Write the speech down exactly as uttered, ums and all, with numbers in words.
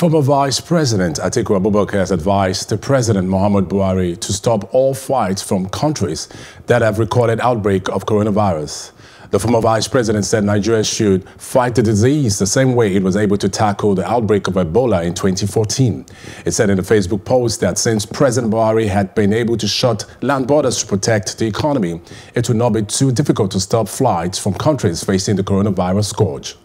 Former Vice-President Atiku Abubakar has advised the President Muhammadu Buhari to stop all flights from countries that have recorded outbreak of coronavirus. The former Vice-President said Nigeria should fight the disease the same way it was able to tackle the outbreak of Ebola in twenty fourteen. It said in a Facebook post that since President Buhari had been able to shut land borders to protect the economy, it would not be too difficult to stop flights from countries facing the coronavirus scourge.